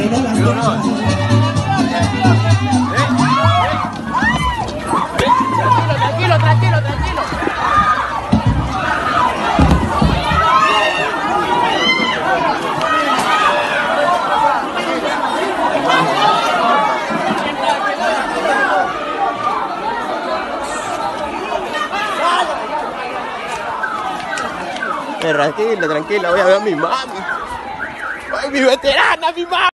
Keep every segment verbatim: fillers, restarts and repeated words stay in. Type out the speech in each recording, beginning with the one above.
no las cosas. Tranquilo, tranquilo, tranquilo. Tranquila, tranquila, voy a ver a mi mami. Ay, mi veterana, mi mami.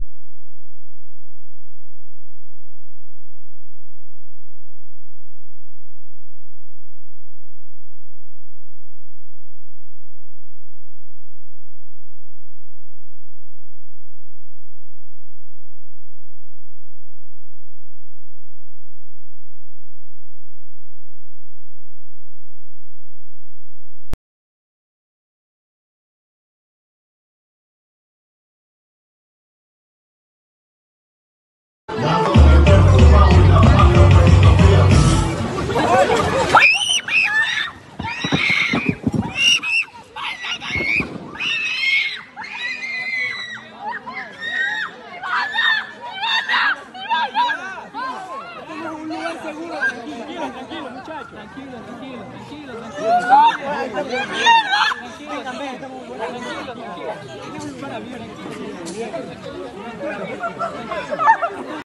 Tranquilo, tranquilo, muchachos. Tranquilo, tranquilo, tranquilo, tranquilo. Tranquilo, tranquilo, tranquilo.